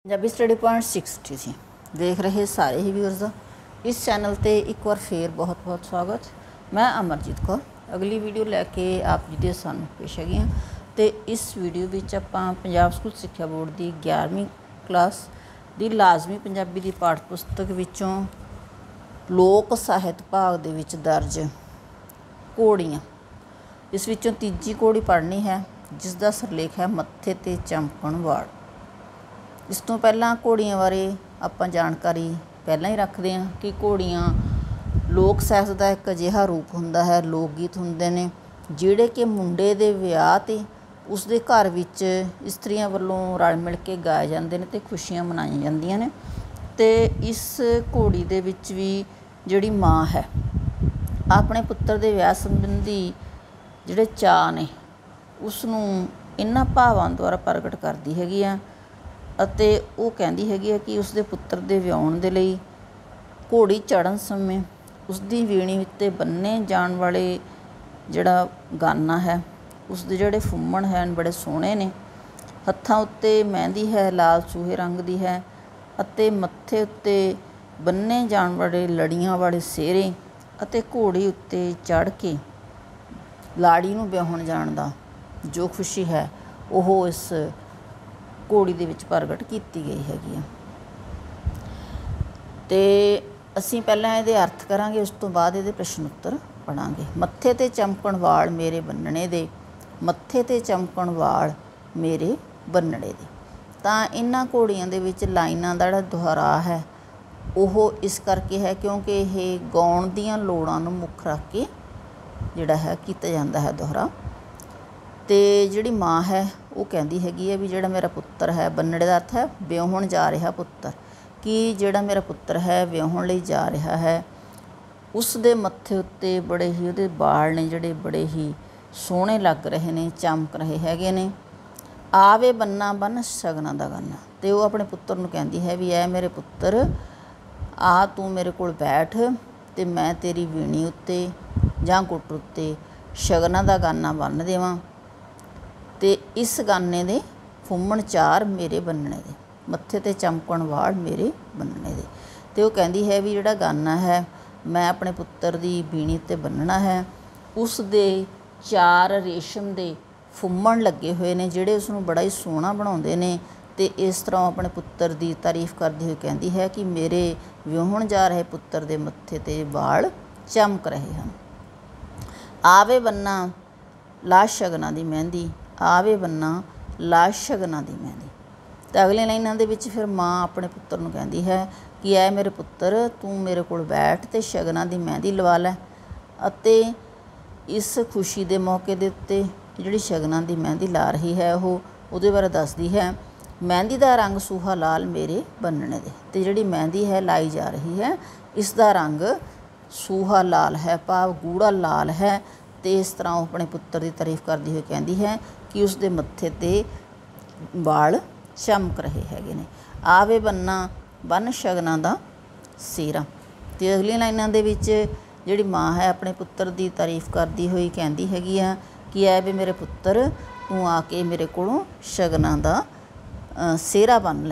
Punjabi study point 60 ਸੀ ਦੇਖ ਰਹੇ ਸਾਰੇ ਹੀ ਵਿਊਅਰਸ ਦਾ ਇਸ ਚੈਨਲ ਤੇ ਇੱਕ ਵਾਰ ਫੇਰ ਬਹੁਤ ਬਹੁਤ ਸਵਾਗਤ। ਮੈਂ ਅਮਰਜੀਤ ਕੌਰ ਅਗਲੀ ਵੀਡੀਓ ਲੈ ਕੇ ਆਪ ਜੀ ਦੇ ਸਾਹਮਣੇ ਪੇਸ਼ ਹੈਗੀ ਹਾਂ ਤੇ ਇਸ ਵੀਡੀਓ ਵਿੱਚ ਆਪਾਂ ਪੰਜਾਬ ਸਕੂਲ ਸਿੱਖਿਆ ਬੋਰਡ ਦੀ 11ਵੀਂ ਕਲਾਸ ਦੀ ਲਾਜ਼ਮੀ ਪੰਜਾਬੀ ਦੀ ਪਾਠ ਪੁਸਤਕ ਵਿੱਚੋਂ ਲੋਕ ਸਾਹਿਤ ਭਾਗ ਦੇ ਵਿੱਚ ਦਰਜ ਘੋੜੀਆਂ ਇਸ ਵਿੱਚੋਂ ਤੀਜੀ ਘੋੜੀ ਪੜ੍ਹਨੀ ਹੈ ਜਿਸ ਦਾ ਸਿਰਲੇਖ ਹੈ ਮੱਥੇ ਤੇ ਚਮਕਣ ਵਾਲ। ਇਸ ਤੋਂ ਪਹਿਲਾਂ ਘੋੜੀਆਂ ਬਾਰੇ ਆਪਾਂ ਜਾਣਕਾਰੀ ਪਹਿਲਾਂ ਹੀ ਰੱਖਦੇ ਹਾਂ ਕਿ ਘੋੜੀਆਂ ਲੋਕ ਸਾਹਿਤ ਦਾ ਇੱਕ ਅਜਿਹਾ ਰੂਪ ਹੁੰਦਾ ਹੈ, ਲੋਕ ਗੀਤ ਹੁੰਦੇ ਨੇ ਜਿਹੜੇ ਕਿ ਮੁੰਡੇ ਦੇ ਵਿਆਹ 'ਤੇ ਉਸਦੇ ਘਰ ਵਿੱਚ ਇਸਤਰੀਆਂ ਵੱਲੋਂ ਰਲ ਮਿਲ ਕੇ ਗਾਏ ਜਾਂਦੇ ਨੇ ਅਤੇ ਖੁਸ਼ੀਆਂ ਮਨਾਈਆਂ ਜਾਂਦੀਆਂ ਨੇ। ਅਤੇ ਇਸ ਘੋੜੀ ਦੇ ਵਿੱਚ ਵੀ ਜਿਹੜੀ ਮਾਂ ਹੈ ਆਪਣੇ ਪੁੱਤਰ ਦੇ ਵਿਆਹ ਸੰਬੰਧੀ ਜਿਹੜੇ ਚਾਅ ਨੇ ਉਸ ਨੂੰ ਇਹਨਾਂ ਭਾਵਾਂ ਦੁਆਰਾ ਪ੍ਰਗਟ ਕਰਦੀ ਹੈਗੀ ਆ ਅਤੇ ਉਹ ਕਹਿੰਦੀ ਹੈਗੀ ਹੈ ਕਿ ਉਸਦੇ ਪੁੱਤਰ ਦੇ ਵਿਆਹੁਣ ਦੇ ਲਈ ਘੋੜੀ ਚੜ੍ਹਨ ਸਮੇਂ ਉਸਦੀ ਵੀਣੀ ਉੱਤੇ ਬੰਨੇ ਜਾਣ ਵਾਲੇ ਜਿਹੜਾ ਗਾਨਾ ਹੈ ਉਸਦੇ ਜਿਹੜੇ ਫੁੰਮਣ ਹਨ ਬੜੇ ਸੋਹਣੇ ਨੇ। ਹੱਥਾਂ ਉੱਤੇ ਮਹਿੰਦੀ ਹੈ, ਲਾਲ ਸੂਹੇ ਰੰਗ ਦੀ ਹੈ ਅਤੇ ਮੱਥੇ ਉੱਤੇ ਬੰਨੇ ਜਾਣ ਵਾਲੇ ਲੜੀਆਂ ਵਾਲੇ ਸਿਹਰੇ ਅਤੇ ਘੋੜੀ ਉੱਤੇ ਚੜ੍ਹ ਕੇ ਲਾੜੀ ਨੂੰ ਵਿਆਹੁਣ ਜਾਣ ਦਾ ਜੋ ਖੁਸ਼ੀ ਹੈ ਉਹ ਇਸ ਘੋੜੀ ਦੇ ਵਿੱਚ ਪ੍ਰਗਟ ਕੀਤੀ ਗਈ ਹੈਗੀ ਆ। ਅਤੇ ਅਸੀਂ ਪਹਿਲਾਂ ਇਹਦੇ ਅਰਥ ਕਰਾਂਗੇ, ਉਸ ਤੋਂ ਬਾਅਦ ਇਹਦੇ ਪ੍ਰਸ਼ਨ ਉੱਤਰ ਪੜ੍ਹਾਂਗੇ। ਮੱਥੇ 'ਤੇ ਚਮਕਣ ਵਾਲ ਮੇਰੇ ਬੰਨਣੇ ਦੇ, ਮੱਥੇ 'ਤੇ ਚਮਕਣ ਵਾਲ ਮੇਰੇ ਬੰਨਣੇ ਦੇ। ਤਾਂ ਇਹਨਾਂ ਘੋੜੀਆਂ ਦੇ ਵਿੱਚ ਲਾਈਨਾਂ ਦਾ ਜਿਹੜਾ ਦੁਹਰਾ ਹੈ ਉਹ ਇਸ ਕਰਕੇ ਹੈ ਕਿਉਂਕਿ ਇਹ ਗਾਉਣ ਦੀਆਂ ਲੋੜਾਂ ਨੂੰ ਮੁੱਖ ਰੱਖ ਕੇ ਜਿਹੜਾ ਹੈ ਕੀਤਾ ਜਾਂਦਾ ਹੈ ਦੁਹਰਾ। ਅਤੇ ਜਿਹੜੀ ਮਾਂ ਹੈ ਉਹ ਕਹਿੰਦੀ ਹੈਗੀ ਹੈ ਵੀ ਜਿਹੜਾ ਮੇਰਾ ਪੁੱਤਰ ਹੈ, ਬੰਨੜੇ ਦਾ ਅਰਥ ਹੈ ਵਿਆਹੁਣ ਜਾ ਰਿਹਾ ਪੁੱਤਰ, ਕਿ ਜਿਹੜਾ ਮੇਰਾ ਪੁੱਤਰ ਹੈ ਵਿਆਹੁਣ ਲਈ ਜਾ ਰਿਹਾ ਹੈ ਉਸ ਦੇ ਮੱਥੇ ਉੱਤੇ ਬੜੇ ਹੀ ਉਹਦੇ ਵਾਲ ਨੇ ਜਿਹੜੇ ਬੜੇ ਹੀ ਸੋਹਣੇ ਲੱਗ ਰਹੇ ਨੇ, ਚਮਕ ਰਹੇ ਹੈਗੇ ਨੇ। ਆਵੇ ਬੰਨਾ ਬੰਨ ਸ਼ਗਨਾਂ ਦਾ ਗਾਨਾ। ਅਤੇ ਉਹ ਆਪਣੇ ਪੁੱਤਰ ਨੂੰ ਕਹਿੰਦੀ ਹੈ ਵੀ ਐ ਮੇਰੇ ਪੁੱਤਰ ਆ ਤੂੰ ਮੇਰੇ ਕੋਲ ਬੈਠ ਅਤੇ ਮੈਂ ਤੇਰੀ ਵੀਣੀ ਉੱਤੇ ਜਾਂ ਗੁੱਟ ਉੱਤੇ ਸ਼ਗਨਾਂ ਦਾ ਗਾਨਾ ਬੰਨ੍ਹ ਦੇਵਾਂ ਅਤੇ ਇਸ ਗਾਨੇ ਦੇ ਫੁੰਮਣ ਚਾਰ ਮੇਰੇ ਬੰਨਣੇ ਦੇ, ਮੱਥੇ 'ਤੇ ਚਮਕਣ ਵਾਲ ਮੇਰੇ ਬੰਨਣੇ ਦੇ। ਅਤੇ ਉਹ ਕਹਿੰਦੀ ਹੈ ਵੀ ਜਿਹੜਾ ਗਾਨਾ ਹੈ ਮੈਂ ਆਪਣੇ ਪੁੱਤਰ ਦੀ ਬੀਣੀ ਉੱਤੇ ਬੰਨ੍ਹਣਾ ਹੈ, ਉਸ ਦੇ ਚਾਰ ਰੇਸ਼ਮ ਦੇ ਫੁੰਮਣ ਲੱਗੇ ਹੋਏ ਨੇ ਜਿਹੜੇ ਉਸਨੂੰ ਬੜਾ ਹੀ ਸੋਹਣਾ ਬਣਾਉਂਦੇ ਨੇ। ਅਤੇ ਇਸ ਤਰ੍ਹਾਂ ਉਹ ਆਪਣੇ ਪੁੱਤਰ ਦੀ ਤਾਰੀਫ ਕਰਦੀ ਹੋਈ ਕਹਿੰਦੀ ਹੈ ਕਿ ਮੇਰੇ ਵਿਆਹੁਣ ਜਾ ਰਹੇ ਪੁੱਤਰ ਦੇ ਮੱਥੇ 'ਤੇ ਵਾਲ ਚਮਕ ਰਹੇ ਹਨ। ਆਵੇ ਬੰਨਾ ਲਾ ਸ਼ਗਨਾਂ ਦੀ ਮਹਿੰਦੀ, ਆਵੇ ਬੰਨਾ ਲਾ ਸ਼ਗਨਾਂ ਦੀ ਮਹਿੰਦੀ। ਅਤੇ ਅਗਲੀਆਂ ਲਾਈਨਾਂ ਦੇ ਵਿੱਚ ਫਿਰ ਮਾਂ ਆਪਣੇ ਪੁੱਤਰ ਨੂੰ ਕਹਿੰਦੀ ਹੈ ਕਿ ਐ ਮੇਰੇ ਪੁੱਤਰ ਤੂੰ ਮੇਰੇ ਕੋਲ ਬੈਠ ਅਤੇ ਸ਼ਗਨਾਂ ਦੀ ਮਹਿੰਦੀ ਲਵਾ ਲੈ। ਅਤੇ ਇਸ ਖੁਸ਼ੀ ਦੇ ਮੌਕੇ ਦੇ ਉੱਤੇ ਜਿਹੜੀ ਸ਼ਗਨਾਂ ਦੀ ਮਹਿੰਦੀ ਲਾ ਰਹੀ ਹੈ ਉਹ ਉਹਦੇ ਬਾਰੇ ਦੱਸਦੀ ਹੈ। ਮਹਿੰਦੀ ਦਾ ਰੰਗ ਸੂਹਾ ਲਾਲ ਮੇਰੇ ਬੰਨਣੇ ਦੇ। ਅਤੇ ਜਿਹੜੀ ਮਹਿੰਦੀ ਹੈ ਲਾਈ ਜਾ ਰਹੀ ਹੈ ਇਸ ਦਾ ਰੰਗ ਸੂਹਾ ਲਾਲ ਹੈ, ਭਾਵ ਗੂੜਾ ਲਾਲ ਹੈ। ਅਤੇ ਇਸ ਤਰ੍ਹਾਂ ਉਹ ਆਪਣੇ ਪੁੱਤਰ ਦੀ ਤਾਰੀਫ ਕਰਦੀ ਹੋਈ ਕਹਿੰਦੀ ਹੈ ਕਿ ਉਸ ਦੇ ਮੱਥੇ 'ਤੇ ਵਾਲ ਚਮਕ ਰਹੇ ਹੈਗੇ ਨੇ। ਆਵੇ ਬੰਨਾ ਬੰਨ ਸ਼ਗਨਾਂ ਦਾ ਸਿਹਰਾ। ਅਤੇ ਅਗਲੀਆਂ ਲਾਈਨਾਂ ਦੇ ਵਿੱਚ ਜਿਹੜੀ ਮਾਂ ਹੈ ਆਪਣੇ ਪੁੱਤਰ ਦੀ ਤਾਰੀਫ ਕਰਦੀ ਹੋਈ ਕਹਿੰਦੀ ਹੈਗੀ ਆ ਕਿ ਐ ਵੀ ਮੇਰੇ ਪੁੱਤਰ ਤੂੰ ਆ ਕੇ ਮੇਰੇ ਕੋਲੋਂ ਸ਼ਗਨਾਂ ਦਾ ਸਿਹਰਾ ਬੰਨ੍ਹ ਲੈ।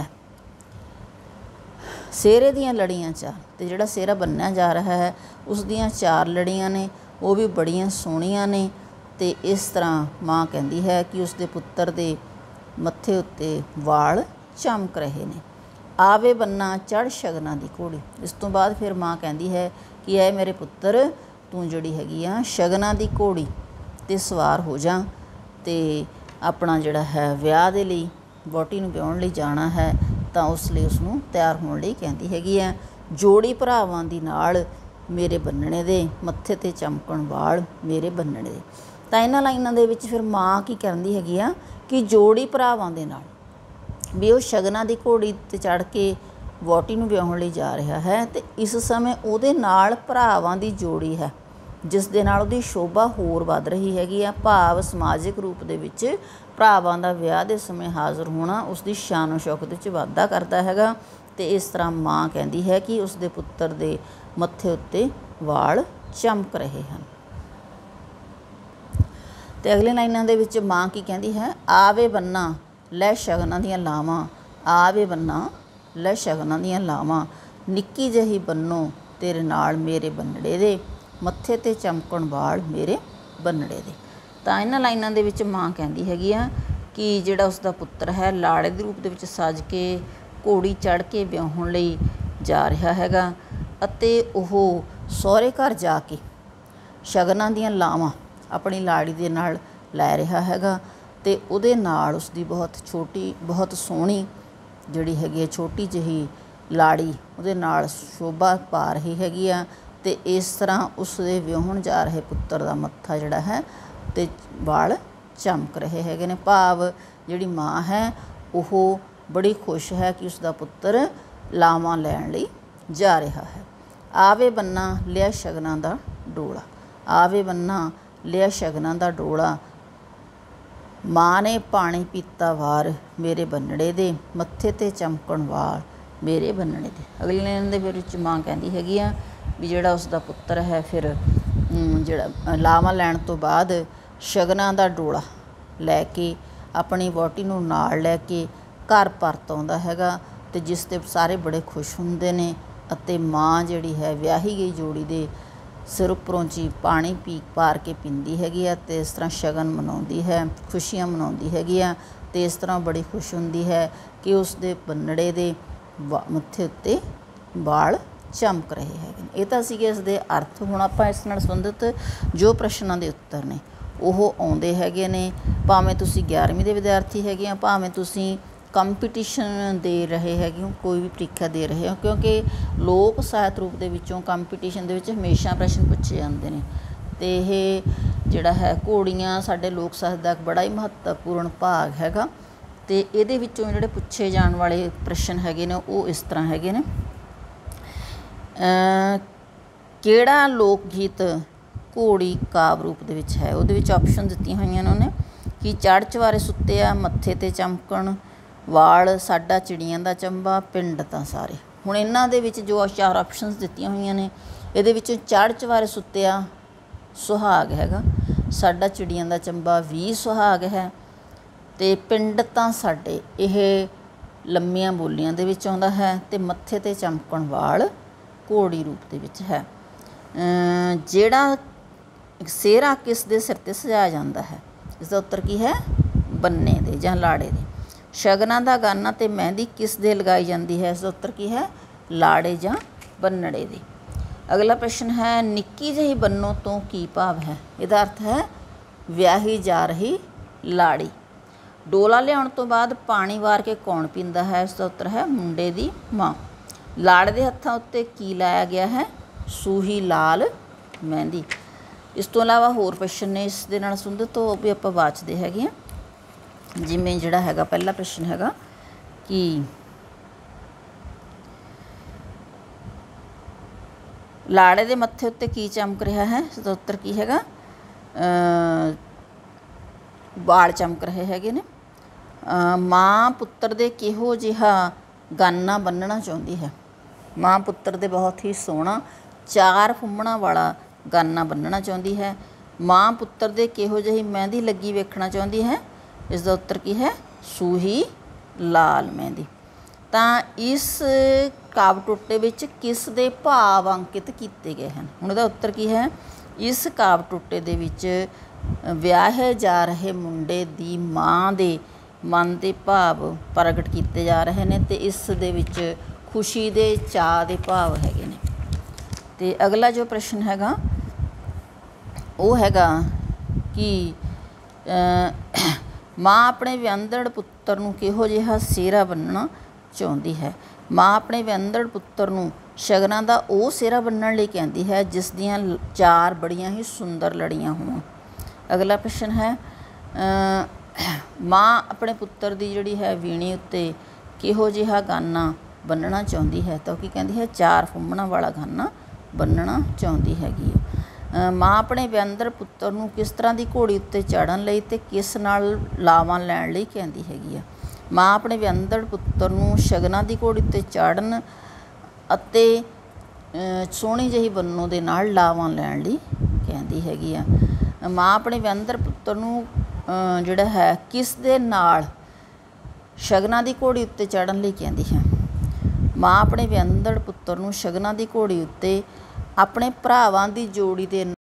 ਸਿਹਰੇ ਦੀਆਂ ਲੜੀਆਂ ਚਾਰ। ਅਤੇ ਜਿਹੜਾ ਸਿਹਰਾ ਬੰਨ੍ਹਿਆ ਜਾ ਰਿਹਾ ਹੈ ਉਸ ਦੀਆਂ ਚਾਰ ਲੜੀਆਂ ਨੇ ਉਹ ਵੀ ਬੜੀਆਂ ਸੋਹਣੀਆਂ ਨੇ। ਅਤੇ ਇਸ ਤਰ੍ਹਾਂ ਮਾਂ ਕਹਿੰਦੀ ਹੈ ਕਿ ਉਸਦੇ ਪੁੱਤਰ ਦੇ ਮੱਥੇ ਉੱਤੇ ਵਾਲ ਚਮਕ ਰਹੇ ਨੇ। ਆਵੇ ਬੰਨਾ ਚੜ੍ਹ ਸ਼ਗਨਾਂ ਦੀ ਘੋੜੀ। ਇਸ ਤੋਂ ਬਾਅਦ ਫਿਰ ਮਾਂ ਕਹਿੰਦੀ ਹੈ ਕਿ ਐ ਮੇਰੇ ਪੁੱਤਰ ਤੂੰ ਜਿਹੜੀ ਹੈਗੀ ਆ ਸ਼ਗਨਾਂ ਦੀ ਘੋੜੀ 'ਤੇ ਸਵਾਰ ਹੋ ਜਾ ਅਤੇ ਆਪਣਾ ਜਿਹੜਾ ਹੈ ਵਿਆਹ ਦੇ ਲਈ ਵਹੁਟੀ ਨੂੰ ਵਿਆਹੁਣ ਲਈ ਜਾਣਾ ਹੈ ਤਾਂ ਉਸ ਲਈ ਉਸਨੂੰ ਤਿਆਰ ਹੋਣ ਲਈ ਕਹਿੰਦੀ ਹੈਗੀ ਹੈ। ਜੋੜੀ ਭਰਾਵਾਂ ਦੀ ਨਾਲ ਮੇਰੇ ਬੰਨਣੇ ਦੇ, ਮੱਥੇ 'ਤੇ ਚਮਕਣ ਵਾਲ ਮੇਰੇ ਬੰਨਣੇ ਦੇ। ਤਾਂ ਇਹਨਾਂ ਲਾਈਨਾਂ ਦੇ ਵਿੱਚ ਫਿਰ ਮਾਂ ਕੀ ਕਹਿੰਦੀ ਹੈਗੀ ਆ ਕਿ ਜੋੜੀ ਭਰਾਵਾਂ ਦੇ ਨਾਲ ਵੀ ਉਹ ਸ਼ਗਨਾਂ ਦੀ ਘੋੜੀ 'ਤੇ ਚੜ੍ਹ ਕੇ ਵਹੁਟੀ ਨੂੰ ਵਿਆਹੁਣ ਲਈ ਜਾ ਰਿਹਾ ਹੈ ਅਤੇ ਇਸ ਸਮੇਂ ਉਹਦੇ ਨਾਲ ਭਰਾਵਾਂ ਦੀ ਜੋੜੀ ਹੈ ਜਿਸ ਦੇ ਨਾਲ ਉਹਦੀ ਸ਼ੋਭਾ ਹੋਰ ਵੱਧ ਰਹੀ ਹੈਗੀ ਆ। ਭਾਵ ਸਮਾਜਿਕ ਰੂਪ ਦੇ ਵਿੱਚ ਭਰਾਵਾਂ ਦਾ ਵਿਆਹ ਦੇ ਸਮੇਂ ਹਾਜ਼ਰ ਹੋਣਾ ਉਸਦੀ ਸ਼ਾਨੋ ਸ਼ੌਕਤ ਵਿੱਚ ਵਾਧਾ ਕਰਦਾ ਹੈਗਾ। ਅਤੇ ਇਸ ਤਰ੍ਹਾਂ ਮਾਂ ਕਹਿੰਦੀ ਹੈ ਕਿ ਉਸਦੇ ਪੁੱਤਰ ਦੇ ਮੱਥੇ ਉੱਤੇ ਵਾਲ ਚਮਕ ਰਹੇ ਹਨ। ਅਤੇ ਅਗਲੀਆਂ ਲਾਈਨਾਂ ਦੇ ਵਿੱਚ ਮਾਂ ਕੀ ਕਹਿੰਦੀ ਹੈ, ਆਵੇ ਬੰਨਾ ਲੈ ਸ਼ਗਨਾਂ ਦੀਆਂ ਲਾਵਾਂ, ਆਵੇ ਬੰਨਾ ਲੈ ਸ਼ਗਨਾਂ ਦੀਆਂ ਲਾਵਾਂ, ਨਿੱਕੀ ਜਿਹੀ ਬੰਨੋ ਤੇਰੇ ਨਾਲ ਮੇਰੇ ਬੰਨੜੇ ਦੇ, ਮੱਥੇ 'ਤੇ ਚਮਕਣ ਵਾਲ ਮੇਰੇ ਬੰਨੜੇ ਦੇ। ਤਾਂ ਇਹਨਾਂ ਲਾਈਨਾਂ ਦੇ ਵਿੱਚ ਮਾਂ ਕਹਿੰਦੀ ਹੈਗੀ ਆ ਕਿ ਜਿਹੜਾ ਉਸਦਾ ਪੁੱਤਰ ਹੈ ਲਾੜੇ ਦੇ ਰੂਪ ਦੇ ਵਿੱਚ ਸੱਜ ਕੇ ਘੋੜੀ ਚੜ੍ਹ ਕੇ ਵਿਆਹੁਣ ਲਈ ਜਾ ਰਿਹਾ ਹੈਗਾ ਅਤੇ ਉਹ ਸਹੁਰੇ ਘਰ ਜਾ ਕੇ ਸ਼ਗਨਾਂ ਦੀਆਂ ਲਾਵਾਂ ਆਪਣੀ ਲਾੜੀ ਦੇ ਨਾਲ ਲੈ ਰਿਹਾ ਹੈਗਾ ਅਤੇ ਉਹਦੇ ਨਾਲ ਉਸਦੀ ਬਹੁਤ ਸੋਹਣੀ ਜਿਹੜੀ ਹੈਗੀ ਹੈ ਛੋਟੀ ਜਿਹੀ ਲਾੜੀ ਉਹਦੇ ਨਾਲ ਸ਼ੋਭਾ ਪਾ ਰਹੀ ਹੈਗੀ ਆ। ਅਤੇ ਇਸ ਤਰ੍ਹਾਂ ਉਸਦੇ ਵਿਆਹੁਣ ਜਾ ਰਹੇ ਪੁੱਤਰ ਦਾ ਮੱਥਾ ਜਿਹੜਾ ਹੈ ਅਤੇ ਵਾਲ ਚਮਕ ਰਹੇ ਹੈਗੇ ਨੇ। ਭਾਵ ਜਿਹੜੀ ਮਾਂ ਹੈ ਉਹ ਬੜੀ ਖੁਸ਼ ਹੈ ਕਿ ਉਸਦਾ ਪੁੱਤਰ ਲਾਵਾਂ ਲੈਣ ਲਈ ਜਾ ਰਿਹਾ ਹੈ। ਆਵੇ ਬੰਨਾ ਲਿਆ ਸ਼ਗਨਾਂ ਦਾ ਡੋਲਾ, ਆਵੇ ਬੰਨਾ ਲਿਆ ਸ਼ਗਨਾਂ ਦਾ ਡੋਲਾ, ਮਾਂ ਨੇ ਪਾਣੀ ਪੀਤਾ ਵਾਰ ਮੇਰੇ ਬੰਨੜੇ ਦੇ, ਮੱਥੇ 'ਤੇ ਚਮਕਣ ਵਾਲ ਮੇਰੇ ਬੰਨੜੇ ਦੇ। ਅਗਲੇ ਲਾਈਨ ਦੇ ਵਿੱਚ ਮਾਂ ਕਹਿੰਦੀ ਹੈਗੀ ਆ ਵੀ ਜਿਹੜਾ ਉਸਦਾ ਪੁੱਤਰ ਹੈ ਫਿਰ ਜਿਹੜਾ ਲਾਵਾਂ ਲੈਣ ਤੋਂ ਬਾਅਦ ਸ਼ਗਨਾਂ ਦਾ ਡੋਲਾ ਲੈ ਕੇ ਆਪਣੀ ਵਹੁਟੀ ਨੂੰ ਨਾਲ ਲੈ ਕੇ ਘਰ ਪਰਤ ਆਉਂਦਾ ਹੈਗਾ ਅਤੇ ਜਿਸ 'ਤੇ ਸਾਰੇ ਬੜੇ ਖੁਸ਼ ਹੁੰਦੇ ਨੇ ਅਤੇ ਮਾਂ ਜਿਹੜੀ ਹੈ ਵਿਆਹੀ ਗਈ ਜੋੜੀ ਦੇ ਸਿਰ ਉੱਪਰੋਂ ਜੀ ਪਾਣੀ ਪਾਰ ਕੇ ਪੀਂਦੀ ਹੈਗੀ ਆ ਅਤੇ ਇਸ ਤਰ੍ਹਾਂ ਸ਼ਗਨ ਮਨਾਉਂਦੀ ਹੈ, ਖੁਸ਼ੀਆਂ ਮਨਾਉਂਦੀ ਹੈਗੀ ਆ ਅਤੇ ਇਸ ਤਰ੍ਹਾਂ ਬੜੀ ਖੁਸ਼ ਹੁੰਦੀ ਹੈ ਕਿ ਉਸ ਦੇ ਬੰਨੜੇ ਦੇ ਮੱਥੇ ਉੱਤੇ ਵਾਲ ਚਮਕ ਰਹੇ ਹੈਗੇ ਨੇ। ਇਹ ਤਾਂ ਸੀਗੇ ਇਸ ਦੇ ਅਰਥ। ਹੁਣ ਆਪਾਂ ਇਸ ਨਾਲ ਸੰਬੰਧਿਤ ਜੋ ਪ੍ਰਸ਼ਨਾਂ ਦੇ ਉੱਤਰ ਨੇ ਉਹ ਆਉਂਦੇ ਹੈਗੇ ਨੇ, ਭਾਵੇਂ ਤੁਸੀਂ 11ਵੀਂ ਦੇ ਵਿਦਿਆਰਥੀ ਹੈਗੇ ਆ, ਭਾਵੇਂ ਤੁਸੀਂ ਕੰਪੀਟੀਸ਼ਨ ਦੇ ਰਹੇ ਹੈਗੇ ਹੋ, ਕੋਈ ਵੀ ਪ੍ਰੀਖਿਆ ਦੇ ਰਹੇ ਹੋ, ਕਿਉਂਕਿ ਲੋਕ ਸਾਹਿਤ ਰੂਪ ਦੇ ਵਿੱਚੋਂ ਕੰਪੀਟੀਸ਼ਨ ਦੇ ਵਿੱਚ ਹਮੇਸ਼ਾ ਪ੍ਰਸ਼ਨ ਪੁੱਛੇ ਜਾਂਦੇ ਨੇ ਅਤੇ ਇਹ ਜਿਹੜਾ ਹੈ ਘੋੜੀਆਂ ਸਾਡੇ ਲੋਕ ਸਾਹਿਤ ਦਾ ਇੱਕ ਬੜਾ ਹੀ ਮਹੱਤਵਪੂਰਨ ਭਾਗ ਹੈਗਾ ਅਤੇ ਇਹਦੇ ਵਿੱਚੋਂ ਜਿਹੜੇ ਪੁੱਛੇ ਜਾਣ ਵਾਲੇ ਪ੍ਰਸ਼ਨ ਹੈਗੇ ਨੇ ਉਹ ਇਸ ਤਰ੍ਹਾਂ ਹੈਗੇ ਨੇ। ਕਿਹੜਾ ਲੋਕ ਗੀਤ ਘੋੜੀ ਕਾਵਿ ਰੂਪ ਦੇ ਵਿੱਚ ਹੈ? ਉਹਦੇ ਵਿੱਚ ਆਪਸ਼ਨ ਦਿੱਤੀਆਂ ਹੋਈਆਂ ਨੇ ਉਹਨੇ ਕਿ ਚੜ੍ਹ ਚਵਾਰੇ ਸੁੱਤਿਆ, ਮੱਥੇ 'ਤੇ ਚਮਕਣ ਵਾਲ, ਸਾਡਾ ਚਿੜੀਆਂ ਦਾ ਚੰਬਾ, ਪਿੰਡ ਤਾਂ ਸਾਰੇ। ਹੁਣ ਇਹਨਾਂ ਦੇ ਵਿੱਚ ਜੋ 4 ਆਪਸ਼ਨਸ ਦਿੱਤੀਆਂ ਹੋਈਆਂ ਨੇ ਇਹਦੇ ਵਿੱਚੋਂ ਚੜ੍ਹ ਚਵਾਰੇ ਸੁੱਤਿਆ ਸੁਹਾਗ ਹੈਗਾ, ਸਾਡਾ ਚਿੜੀਆਂ ਦਾ ਚੰਬਾ ਵੀ ਸੁਹਾਗ ਹੈ ਅਤੇ ਪਿੰਡ ਤਾਂ ਸਾਡੇ ਇਹ ਲੰਮੀਆਂ ਬੋਲੀਆਂ ਦੇ ਵਿੱਚ ਆਉਂਦਾ ਹੈ ਅਤੇ ਮੱਥੇ 'ਤੇ ਚਮਕਣ ਵਾਲ ਘੋੜੀ ਰੂਪ ਦੇ ਵਿੱਚ ਹੈ। ਜਿਹੜਾ ਸਿਹਰਾ ਕਿਸ ਦੇ ਸਿਰ 'ਤੇ ਸਜਾਇਆ ਜਾਂਦਾ ਹੈ? ਇਸਦਾ ਉੱਤਰ ਕੀ ਹੈ? ਬੰਨੇ ਦੇ ਜਾਂ ਲਾੜੇ ਦੇ। ਸ਼ਗਨਾਂ ਦਾ ਗਾਨਾ ਅਤੇ ਮਹਿੰਦੀ ਕਿਸ ਦੇ ਲਗਾਈ ਜਾਂਦੀ ਹੈ? ਇਸਦਾ ਉੱਤਰ ਕੀ ਹੈ? ਲਾੜੇ ਜਾਂ ਬੰਨੜੇ ਦੇ। ਅਗਲਾ ਪ੍ਰਸ਼ਨ ਹੈ ਨਿੱਕੀ ਜਿਹੀ ਬੰਨੋ ਤੋਂ ਕੀ ਭਾਵ ਹੈ? ਇਹਦਾ ਅਰਥ ਹੈ ਵਿਆਹੀ ਜਾ ਰਹੀ ਲਾੜੀ। ਡੋਲਾ ਲਿਆਉਣ ਤੋਂ ਬਾਅਦ ਪਾਣੀ ਵਾਰ ਕੇ ਕੌਣ ਪੀਂਦਾ ਹੈ? ਇਸਦਾ ਉੱਤਰ ਹੈ ਮੁੰਡੇ ਦੀ ਮਾਂ। ਲਾੜੇ ਦੇ ਹੱਥਾਂ ਉੱਤੇ ਕੀ ਲਾਇਆ ਗਿਆ ਹੈ? ਸੂਹੀ ਲਾਲ ਮਹਿੰਦੀ। ਇਸ ਤੋਂ ਇਲਾਵਾ ਹੋਰ ਪ੍ਰਸ਼ਨ ਨੇ ਇਸ ਦੇ ਨਾਲ ਸੰਬੰਧਿਤ ਉਹ ਵੀ ਆਪਾਂ ਵਾਚਦੇ ਹੈਗੇ ਹਾਂ। ਜਿਵੇਂ ਜਿਹੜਾ ਹੈਗਾ ਪਹਿਲਾ ਪ੍ਰਸ਼ਨ ਹੈਗਾ ਕਿ ਲਾੜੇ ਦੇ ਮੱਥੇ ਉੱਤੇ ਕੀ ਚਮਕ ਰਿਹਾ ਹੈ? ਇਸਦਾ ਉੱਤਰ ਕੀ ਹੈਗਾ? ਵਾਲ ਚਮਕ ਰਹੇ ਹੈਗੇ ਨੇ। ਮਾਂ ਪੁੱਤਰ ਦੇ ਕਿਹੋ ਜਿਹਾ ਗਾਨਾ ਬੰਨ੍ਹਣਾ ਚਾਹੁੰਦੀ ਹੈ? ਮਾਂ ਪੁੱਤਰ ਦੇ ਬਹੁਤ ਹੀ ਸੋਹਣਾ 4 ਫੁੰਮਣਾਂ ਵਾਲਾ ਗਾਨਾ ਬੰਨ੍ਹਣਾ ਚਾਹੁੰਦੀ ਹੈ। ਮਾਂ ਪੁੱਤਰ ਦੇ ਕਿਹੋ ਜਿਹੀ ਮਹਿੰਦੀ ਲੱਗੀ ਵੇਖਣਾ ਚਾਹੁੰਦੀ ਹੈ? ਇਸ ਦਾ ਉੱਤਰ ਕੀ ਹੈ? ਸੂਹੀ ਲਾਲ ਮਹਿੰਦੀ। ਤਾਂ ਇਸ ਕਾਵਿ ਟੋਟੇ ਵਿੱਚ ਕਿਸ ਦੇ ਭਾਵ ਅੰਕਿਤ ਕੀਤੇ ਗਏ ਹਨ? ਹੁਣ ਇਹਦਾ ਉੱਤਰ ਕੀ ਹੈ? ਇਸ ਕਾਵਿ ਟੋਟੇ ਦੇ ਵਿੱਚ ਵਿਆਹੇ ਜਾ ਰਹੇ ਮੁੰਡੇ ਦੀ ਮਾਂ ਦੇ ਮਨ ਦੇ ਭਾਵ ਪ੍ਰਗਟ ਕੀਤੇ ਜਾ ਰਹੇ ਨੇ ਅਤੇ ਇਸ ਦੇ ਵਿੱਚ ਖੁਸ਼ੀ ਦੇ ਚਾਅ ਦੇ ਭਾਵ ਹੈਗੇ ਨੇ। ਅਤੇ ਅਗਲਾ ਜੋ ਪ੍ਰਸ਼ਨ ਹੈਗਾ ਉਹ ਹੈਗਾ ਕਿ ਮਾਂ ਆਪਣੇ ਵਿਆਹੁੰਦੜ ਪੁੱਤਰ ਨੂੰ ਕਿਹੋ ਜਿਹਾ ਸਿਹਰਾ ਬੰਨ੍ਹਣਾ ਚਾਹੁੰਦੀ ਹੈ? ਮਾਂ ਆਪਣੇ ਵਿਆਹੁੰਦੜ ਪੁੱਤਰ ਨੂੰ ਸ਼ਗਨਾਂ ਦਾ ਉਹ ਸਿਹਰਾ ਬੰਨ੍ਹਣ ਲਈ ਕਹਿੰਦੀ ਹੈ ਜਿਸ ਦੀਆਂ 4 ਬੜੀਆਂ ਹੀ ਸੁੰਦਰ ਲੜੀਆਂ ਹੋਣ। ਅਗਲਾ ਪ੍ਰਸ਼ਨ ਹੈ ਮਾਂ ਆਪਣੇ ਪੁੱਤਰ ਦੀ ਜਿਹੜੀ ਹੈ ਵੀਣੀ ਉੱਤੇ ਕਿਹੋ ਜਿਹਾ ਗਾਨਾ ਬੰਨ੍ਹਣਾ ਚਾਹੁੰਦੀ ਹੈ? ਤਾਂ ਉਹ ਕੀ ਕਹਿੰਦੀ ਹੈ? 4 ਫੁੰਮਣਾਂ ਵਾਲਾ ਗਾਨਾ ਬੰਨ੍ਹਣਾ ਚਾਹੁੰਦੀ ਹੈਗੀ ਹੈ। ਮਾਂ ਆਪਣੇ ਵਿਆਹੁੰਦੜ ਪੁੱਤਰ ਨੂੰ ਕਿਸ ਤਰ੍ਹਾਂ ਦੀ ਘੋੜੀ ਉੱਤੇ ਚੜ੍ਹਨ ਲਈ ਅਤੇ ਕਿਸ ਨਾਲ ਲਾਵਾਂ ਲੈਣ ਲਈ ਕਹਿੰਦੀ ਹੈਗੀ ਆ? ਮਾਂ ਆਪਣੇ ਵਿਆਹੁੰਦੜ ਪੁੱਤਰ ਨੂੰ ਸ਼ਗਨਾਂ ਦੀ ਘੋੜੀ ਉੱਤੇ ਚਾੜ੍ਹਨ ਅਤੇ ਸੋਹਣੀ ਜਿਹੀ ਬੰਨੋ ਦੇ ਨਾਲ ਲਾਵਾਂ ਲੈਣ ਲਈ ਕਹਿੰਦੀ ਹੈਗੀ ਆ। ਮਾਂ ਆਪਣੇ ਵਿਆਹੁੰਦੜ ਪੁੱਤਰ ਨੂੰ ਜਿਹੜਾ ਹੈ ਕਿਸ ਦੇ ਨਾਲ ਸ਼ਗਨਾਂ ਦੀ ਘੋੜੀ ਉੱਤੇ ਚੜ੍ਹਨ ਲਈ ਕਹਿੰਦੀ ਹੈ। ਮਾਂ ਆਪਣੇ ਵਿਅੰਦੜ ਪੁੱਤਰ ਨੂੰ ਸ਼ਗਨਾਂ ਦੀ ਘੋੜੀ ਉੱਤੇ ਆਪਣੇ ਭਰਾਵਾਂ ਦੀ ਜੋੜੀ ਦੇ